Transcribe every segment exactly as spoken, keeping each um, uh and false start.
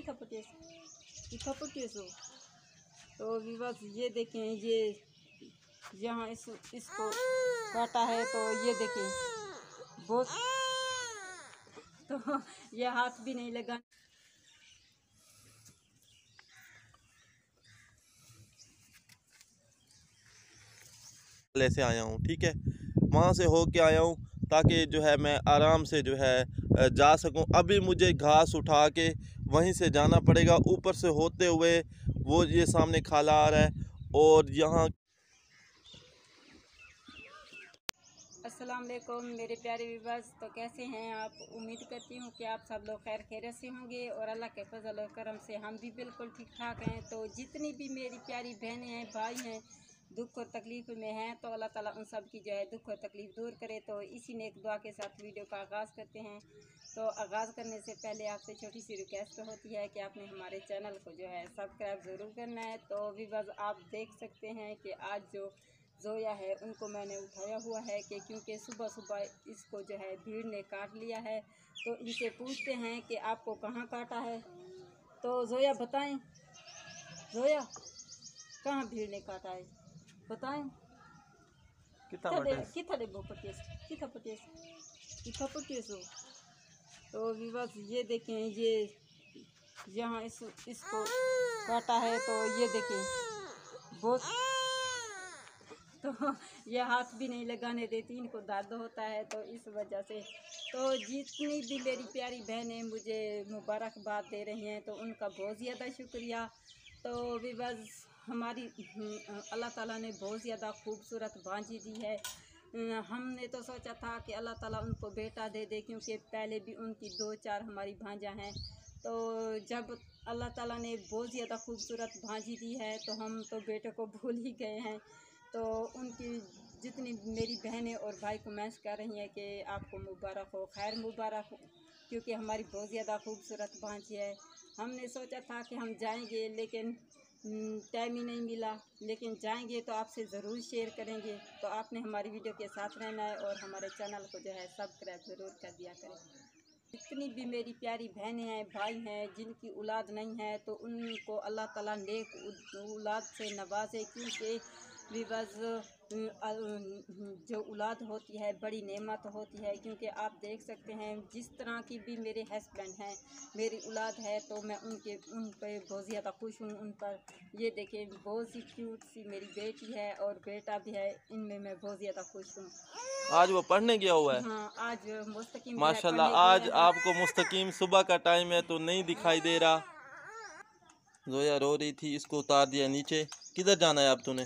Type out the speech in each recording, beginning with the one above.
किथा पटेस किथा पटेसो। तो विवास ये देखें, ये यहाँ इस इसको काटा है तो ये देखें बहुत, तो ये हाथ भी नहीं लगा। से आया हूँ, ठीक है, वहाँ से हो के आया हूँ ताकि जो है मैं आराम से जो है जा सकूँ। अभी मुझे घास उठा के वहीं से जाना पड़ेगा, ऊपर से होते हुए वो ये सामने खाला आ रहा है। और यहाँ अस्सलाम वालेकुम मेरे प्यारे व्यूअर्स, तो कैसे हैं आप? उम्मीद करती हूँ कि आप सब लोग खैर खैरियत से होंगे और अल्लाह के फजल और करम से हम भी बिल्कुल ठीक ठाक हैं। तो जितनी भी मेरी प्यारी बहनें हैं, भाई हैं, दुख और तकलीफ़ में हैं, तो अल्लाह ताला उन सब की जो है दुख और तकलीफ़ दूर करे। तो इसी ने एक दुआ के साथ वीडियो का आगाज़ करते हैं। तो आगाज़ करने से पहले आपसे छोटी सी रिक्वेस्ट होती है कि आपने हमारे चैनल को जो है सब्सक्राइब ज़रूर करना है। तो व्यूअर्स आप देख सकते हैं कि आज जो जोया है उनको मैंने उठाया हुआ है कि क्योंकि सुबह सुबह इसको जो है भीड़ ने काट लिया है। तो इनसे पूछते हैं कि आपको कहाँ काटा है। तो जोया बताएं, जोया कहाँ भीड़ ने काटा है बताएं। किथा दे वो पटेस किथा पटेस किथा पटेस हो। तो विवास ये देखें, ये यहाँ इस इसको काटा है तो ये देखें बहुत, तो ये हाथ भी नहीं लगाने देती, इनको दर्द होता है। तो इस वजह से तो जितनी भी मेरी प्यारी बहनें मुझे मुबारकबाद दे रही हैं तो उनका बहुत ज़्यादा शुक्रिया। तो भी बस हमारी अल्लाह ताला ने बहुत ज़्यादा खूबसूरत भांजी दी है। हमने तो सोचा था कि अल्लाह ताला उनको बेटा दे दे, क्योंकि पहले भी उनकी दो चार हमारी भांजा हैं। तो जब अल्लाह ताला ने बहुत ज़्यादा खूबसूरत भांजी दी है तो हम तो बेटे को भूल ही गए हैं। तो उनकी जितनी मेरी बहनें और भाई कमेंट्स कर रही हैं कि आपको मुबारक हो, खैर मुबारक हो, क्योंकि हमारी बहुत ज़्यादा खूबसूरत भांजी है। हमने सोचा था कि हम जाएंगे लेकिन टाइम ही नहीं मिला, लेकिन जाएंगे तो आपसे ज़रूर शेयर करेंगे। तो आपने हमारी वीडियो के साथ रहना है और हमारे चैनल को जो है सब्सक्राइब ज़रूर कर दिया करें। जितनी भी मेरी प्यारी बहनें हैं, भाई हैं, जिनकी औलाद नहीं है तो उनको अल्लाह ताला नेक औलाद से नवाजे, क्योंकि विवज जो औलाद होती है बड़ी नेमत होती है। क्योंकि आप देख सकते हैं जिस तरह की भी मेरे हस्बैंड हैं, मेरी औलाद है तो मैं उनके उन पर बहुत ज़्यादा खुश हूँ। उन पर ये देखें बहुत सी क्यूट सी मेरी बेटी है और बेटा भी है, इनमें मैं बहुत ज़्यादा खुश हूँ। आज वो पढ़ने गया हुआ है। हाँ, आज मुस्तकीम माशाल्लाह। आज आपको मुस्तकीम सुबह का टाइम है तो नहीं दिखाई दे रहा। जोया रो रही थी, इसको उतार दिया नीचे। किधर जाना है अब तूने,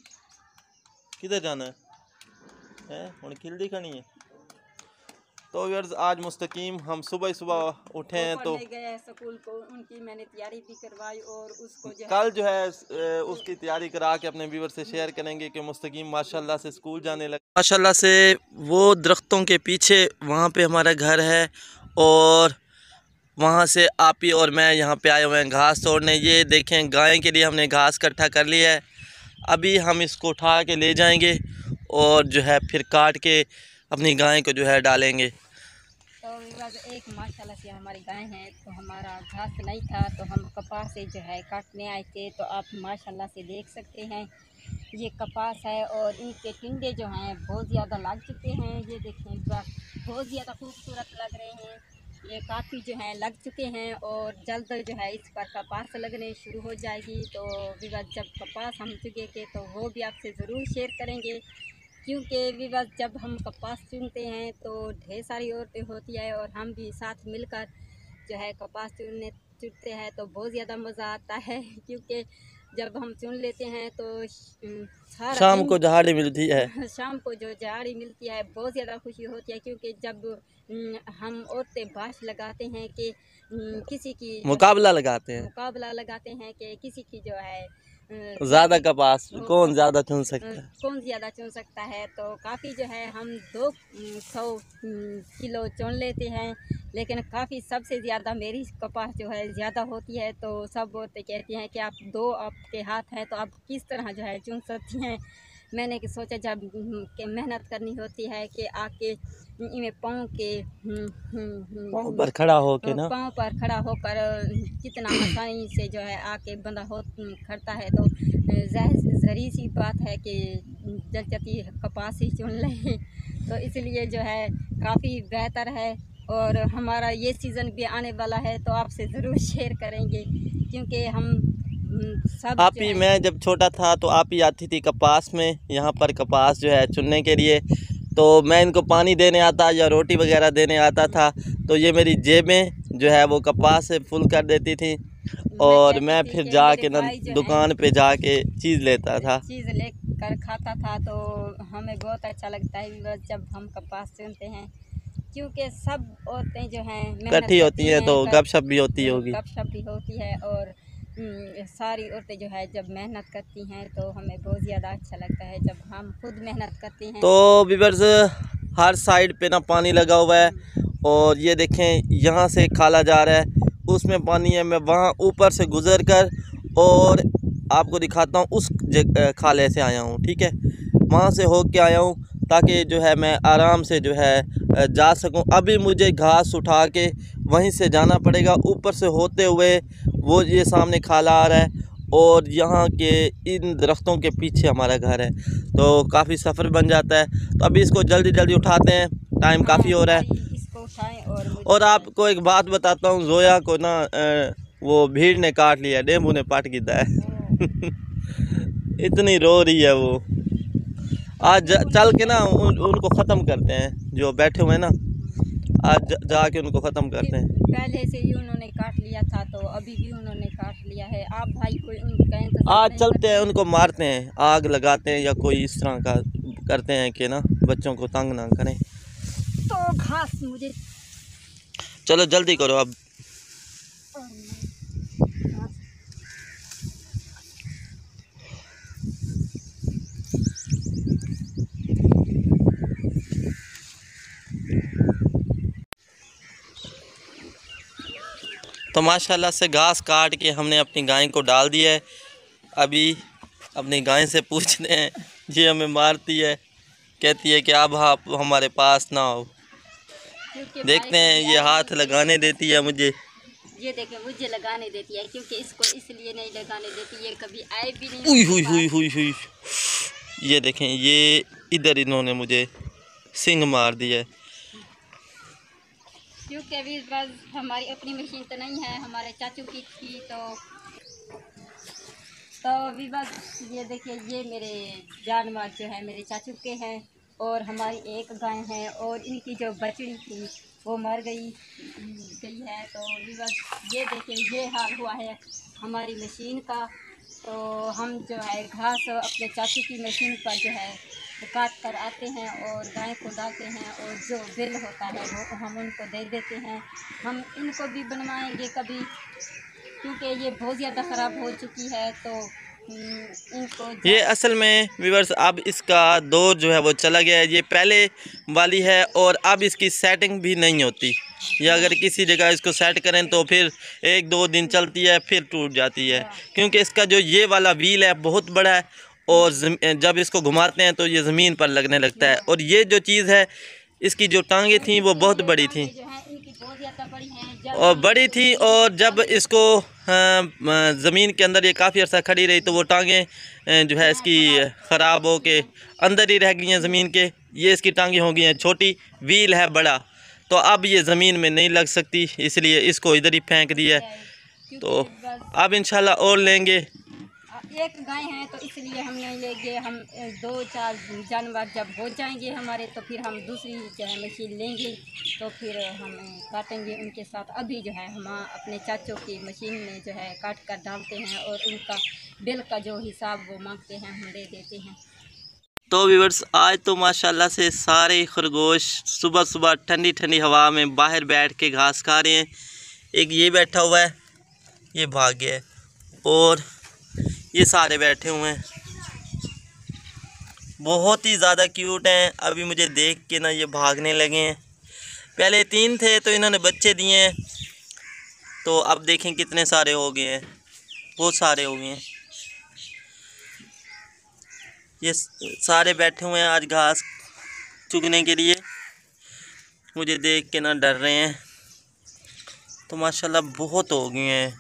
किधर जाना है हैं? हुण खिल्दी खनी है। तो यार आज मुस्तकीम हम सुबह सुबह उठे हैं तो गए स्कूल को, उनकी मैंने तैयारी भी करवाई और उसको जो कल जो है उसकी तैयारी करा के अपने व्यूअर से शेयर करेंगे कि मुस्तकीम माशाल्लाह से स्कूल जाने लगा। माशाल्लाह से वो दरख्तों के पीछे वहाँ पे हमारा घर है और वहाँ से आपी और मैं यहाँ पे आए हुए हैं घास तोड़ने। ये देखें गाय के लिए हमने घास इकट्ठा कर लिया है। अभी हम इसको उठा के ले जाएंगे और जो है फिर काट के अपनी गाय को जो है डालेंगे। तो एक माशाल्लाह से हमारी गाय हैं, तो हमारा घास नहीं था तो हम कपास से जो है काटने आए थे। तो आप माशाल्लाह से देख सकते हैं ये कपास है और इनके टिंडे जो हैं बहुत ज़्यादा लग चुके हैं। ये देखें बहुत ज़्यादा खूबसूरत लग रहे हैं, ये काफ़ी जो है लग चुके हैं और जल्द जो है इस पर कपास लगने शुरू हो जाएगी। तो विवाद जब कपास हम चुगेंगे तो वो भी आपसे ज़रूर शेयर करेंगे, क्योंकि विवाद जब हम कपास चुनते हैं तो ढेर सारी औरतें होती है और हम भी साथ मिलकर जो है कपास चुनने चुनते हैं तो बहुत ज़्यादा मज़ा आता है। क्योंकि जब हम चुन लेते हैं तो शाम को झाड़ी मिलती है शाम को जो झाड़ी मिलती है बहुत ज़्यादा खुशी होती है। क्योंकि जब हम औरतें बाँस लगाते हैं कि किसी की मुकाबला लगाते हैं मुकाबला लगाते हैं कि किसी की जो है ज़्यादा कपास कौन ज़्यादा चुन सकता है कौन ज़्यादा चुन सकता है। तो काफ़ी जो है हम दो सौ किलो चुन लेते हैं, लेकिन काफ़ी सबसे ज़्यादा मेरी कपास जो है ज़्यादा होती है। तो सब औरतें कहती हैं कि आप दो आपके हाथ हैं तो आप किस तरह जो है चुन सकती हैं। मैंने कि सोचा जब के मेहनत करनी होती है कि आके इनमें पाँव के पाँव पर खड़ा हो के ना पाँव पर खड़ा होकर कितना आसानी से जो है आके बंदा हो खड़ता है, तो ज़री सी बात है कि जलचती कपास ही चुन लें। तो इसलिए जो है काफ़ी बेहतर है। और हमारा ये सीज़न भी आने वाला है तो आपसे ज़रूर शेयर करेंगे, क्योंकि हम सब आप ही, मैं जब छोटा था तो आप ही आती थी कपास में, यहाँ पर कपास जो है चुनने के लिए। तो मैं इनको पानी देने आता या रोटी वगैरह देने आता था, तो ये मेरी जेबें जो है वो कपास से फुल कर देती थी और मैं फिर जाके ना दुकान पे जाके चीज़ लेता था, चीज़ लेकर खाता था। तो हमें बहुत अच्छा लगता है जब हम कपास चुनते हैं, क्योंकि सब औरतें जो हैं इकट्ठी होती हैं तो गपशप भी होती होगी गपशप भी होती है। और सारी औरतें जो है जब मेहनत करती हैं तो हमें बहुत ज़्यादा अच्छा लगता है जब हम खुद मेहनत करते हैं। तो व्यूअर्स, हर साइड पे ना पानी लगा हुआ है और ये देखें यहाँ से खाला जा रहा है, उसमें पानी है। मैं वहाँ ऊपर से गुज़र कर और आपको दिखाता हूँ, उस खाले से आया हूँ, ठीक है, वहाँ से हो के आया हूँ ताकि जो है मैं आराम से जो है जा सकूं। अभी मुझे घास उठा के वहीं से जाना पड़ेगा, ऊपर से होते हुए वो ये सामने खाला आ रहा है और यहाँ के इन दरख्तों के पीछे हमारा घर है, तो काफ़ी सफ़र बन जाता है। तो अभी इसको जल्दी जल्दी उठाते हैं, टाइम काफ़ी हो रहा है। इसको उठाएं। और, और आपको एक बात बताता हूँ, जोया को ना वो भीड़ ने काट लिया, डेमू ने पाट गिदा है इतनी रो रही है वो। आज चल के ना उन, उनको ख़त्म करते हैं, जो बैठे हुए हैं ना, आज जाके उनको ख़त्म करते हैं। पहले से ही उन्होंने काट लिया था तो अभी भी उन्होंने काट लिया है। आप भाई कोई उनका इंतज़ार आज चलते हैं, उनको मारते हैं, आग लगाते हैं या कोई इस तरह का करते हैं कि ना बच्चों को तंग ना करें। तो घास मुझे, चलो जल्दी करो अब। तो माशाल्लाह से घास काट के हमने अपनी गाय को डाल दिया है। अभी अपनी गाय से पूछते हैं, ये हमें मारती है, कहती है कि अब आप हमारे पास ना आओ। देखते हैं, ये हाथ लगाने देती है मुझे, ये देखें मुझे लगाने देती है, क्योंकि इसको इसलिए नहीं लगाने देती, ये कभी आए भी नहीं। हुई हुई हुई हुई हुई ये देखें, ये इधर इन्होंने मुझे सिंग मार दिया है। क्योंकि अभी बस हमारी अपनी मशीन तो नहीं है, हमारे चाचू की थी। तो तो अभी बस ये देखिए, ये मेरे जानवर जो है मेरे चाचू के हैं और हमारी एक गाय है और इनकी जो बछड़ी थी वो मर गई गई है। तो अभी बस ये देखिए, ये हाल हुआ है हमारी मशीन का। तो हम जो है घास अपने चाचू की मशीन पर जो है काट कर आते हैं और गाय को डालते हैं और जो बिल होता है वो हम उनको दे देते हैं। हम इनको भी बनवाएंगे कभी, क्योंकि ये बहुत ज़्यादा ख़राब हो चुकी है। तो इनको ये असल में व्यूअर्स अब इसका दौर जो है वो चला गया है, ये पहले वाली है और अब इसकी सेटिंग भी नहीं होती। या अगर किसी जगह इसको सेट करें तो फिर एक दो दिन चलती है, फिर टूट जाती है, क्योंकि इसका जो ये वाला व्हील है बहुत बड़ा है और जब इसको घुमाते हैं तो ये ज़मीन पर लगने लगता है। और ये जो चीज़ है, इसकी जो टांगें थी वो बहुत बड़ी थी और बड़ी थी और जब इसको ज़मीन के अंदर ये काफ़ी अर्सा खड़ी रही तो वो टांगें जो है इसकी ख़राब हो के अंदर ही रह गई हैं ज़मीन के। ये इसकी टांगें हो गई हैं छोटी, व्हील है बड़ा, तो अब ये ज़मीन में नहीं लग सकती, इसलिए इसको इधर ही फेंक दिया है। तो अब इंशाल्लाह और लेंगे। एक गाय है तो इसलिए हम नहीं लेंगे, हम दो चार जानवर जब हो जाएंगे हमारे तो फिर हम दूसरी जो है मशीन लेंगे, तो फिर हम काटेंगे उनके साथ। अभी जो है हम अपने चाचों की मशीन में जो है काट कर डालते हैं और उनका बिल का जो हिसाब वो मांगते हैं हम दे देते हैं। तो व्यूअर्स, आज तो माशाल्लाह से सारे खरगोश सुबह सुबह ठंडी ठंडी हवा में बाहर बैठ के घास खा रहे हैं। एक ये बैठा हुआ है, ये भाग गया है और ये सारे बैठे हुए हैं, बहुत ही ज़्यादा क्यूट हैं। अभी मुझे देख के ना ये भागने लगे हैं। पहले तीन थे तो इन्होंने बच्चे दिए हैं, तो अब देखें कितने सारे हो गए हैं, बहुत सारे हो गए हैं। ये सारे बैठे हुए हैं आज घास चुगने के लिए। मुझे देख के ना डर रहे हैं। तो माशाल्लाह बहुत हो गए हैं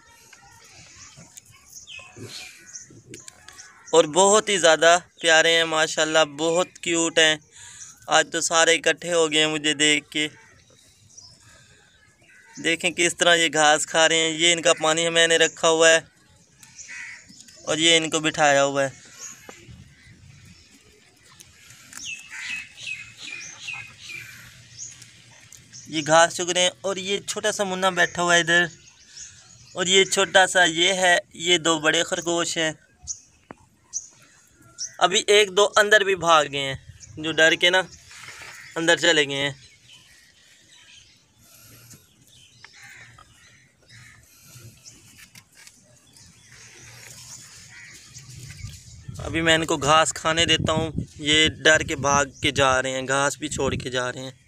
और बहुत ही ज़्यादा प्यारे हैं माशाल्लाह, बहुत क्यूट हैं। आज तो सारे इकट्ठे हो गए हैं मुझे देख के। देखें किस तरह ये घास खा रहे हैं। ये इनका पानी मैंने रखा हुआ है और ये इनको बिठाया हुआ है। ये घास चुग रहे हैं और ये छोटा सा मुन्ना बैठा हुआ है इधर, और ये छोटा सा ये है। ये दो बड़े खरगोश हैं। अभी एक दो अंदर भी भाग गए हैं, जो डर के ना अंदर चले गए हैं। अभी मैं इनको घास खाने देता हूँ। ये डर के भाग के जा रहे हैं, घास भी छोड़ के जा रहे हैं।